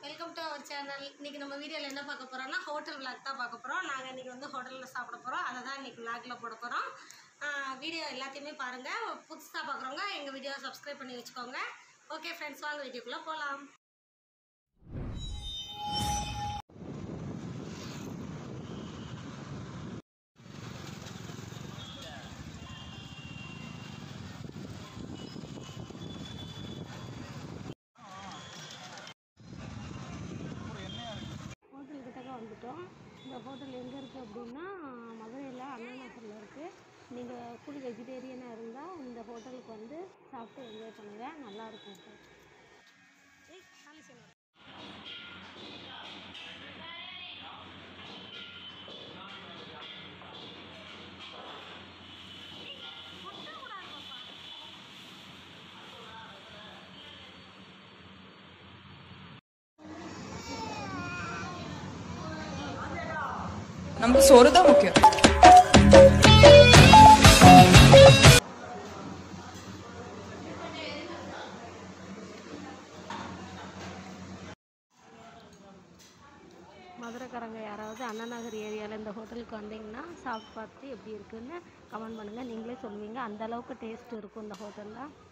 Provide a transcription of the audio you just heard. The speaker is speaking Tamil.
Welcome to our channel. இன்றைக்கி நம்ம வீடியோவில் என்ன பார்க்க போகிறோம்னா ஹோட்டல் விளாக் தான் பார்க்க போகிறோம். நாங்கள் இன்றைக்கி வந்து ஹோட்டலில் சாப்பிட போகிறோம். அதை தான் இன்றைக்கி விளாகில் போட போகிறோம். வீடியோ எல்லாத்தையுமே பாருங்கள். புதுசாக பார்க்குறவங்க எங்கள் வீடியோவை சப்ஸ்கிரைப் பண்ணி வச்சுக்கோங்க. ஓகே ஃப்ரெண்ட்ஸ், வாங்க வீடியோக்குள்ளே போகலாம். வந்துட்டோம். இந்த ஹோட்டல் எங்கே இருக்குது அப்படின்னா மதுரையில் அண்ணா நகரில் இருக்குது. நீங்கள் ஃபுல் வெஜிடேரியனாக இருந்தால் இந்த ஹோட்டலுக்கு வந்து சாப்பிட்டு என்ஜாய் பண்ணுங்கள், நல்லாயிருக்கும். நமக்கு சோறு தான் முக்கியம். மதுரைக்காரங்க யாராவது அண்ணா நகர் ஏரியாவில் இந்த ஹோட்டலுக்கு வந்தீங்கன்னா சாப்பிட்டு பார்த்துட்டு எப்படி இருக்குன்னு கமெண்ட் பண்ணுங்கள். நீங்களே சொல்லுவீங்க, அந்தளவுக்கு டேஸ்ட் இருக்கும் இந்த ஹோட்டலில்.